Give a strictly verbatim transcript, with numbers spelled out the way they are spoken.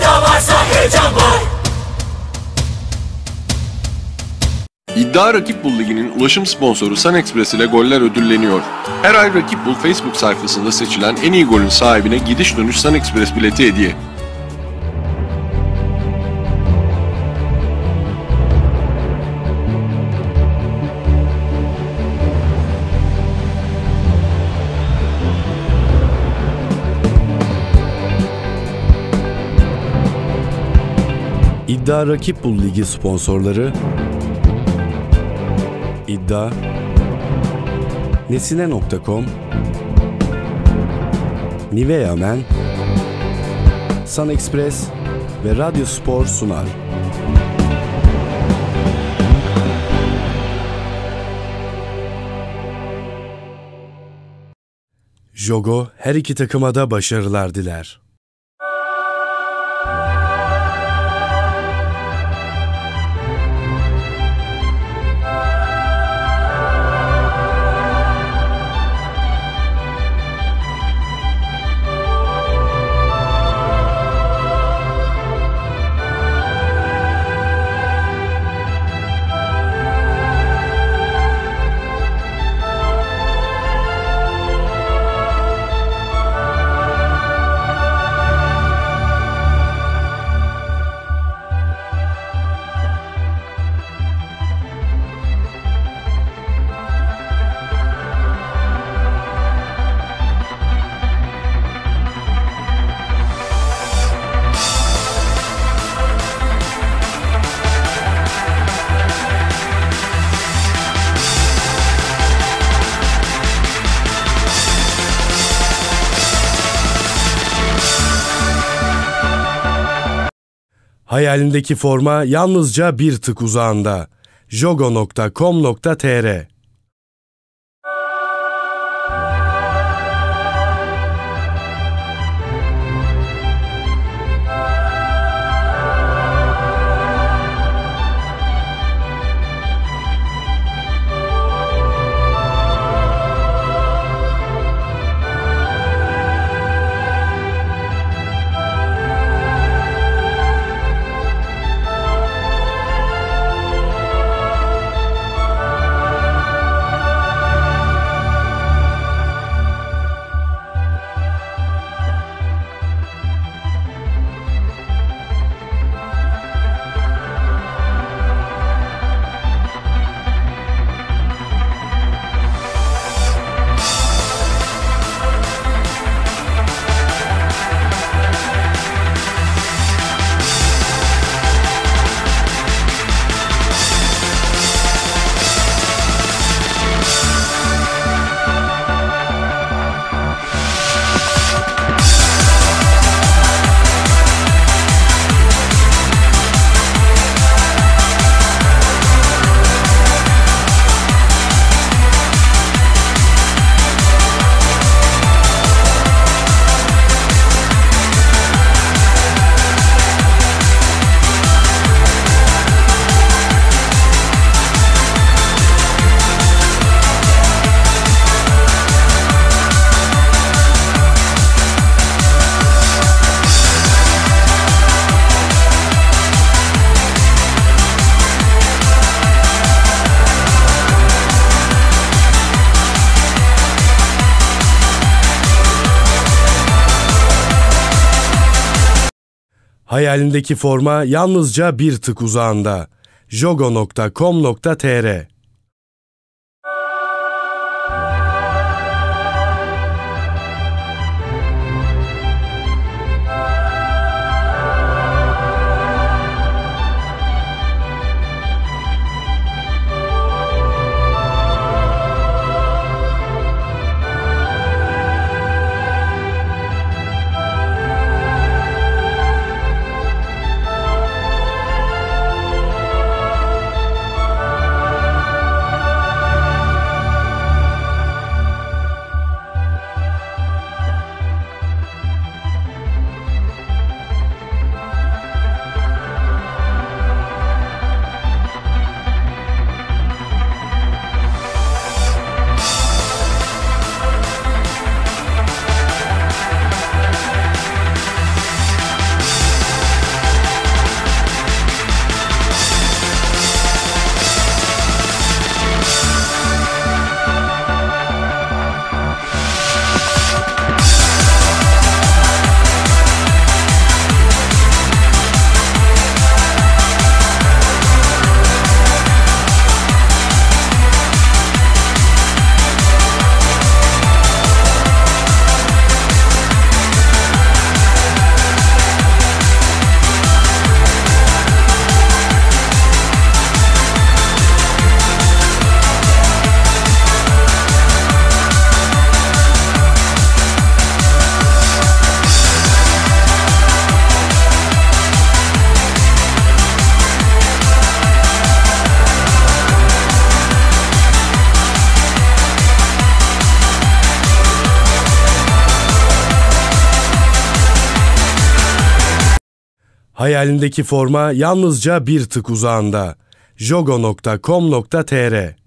İddia varsa heyecan var. İddia Rakip Bul Ligi'nin ulaşım sponsoru SunExpress ile goller ödülleniyor. Her ay Rakip Bul Facebook sayfasında seçilen en iyi golün sahibine gidiş dönüş SunExpress bileti hediye. İddia Rakip Bul Ligi sponsorları İddia, Nesine nokta com, Nivea Men, SunExpress ve Radyo Spor sunar. Jogo her iki takıma da başarılar diler. Hayalindeki forma yalnızca bir tık uzağında. jogo nokta com nokta tr Hayalindeki forma yalnızca bir tık uzağında. jogo nokta com nokta tr Hayalindeki forma yalnızca bir tık uzağında. jogo nokta com nokta tr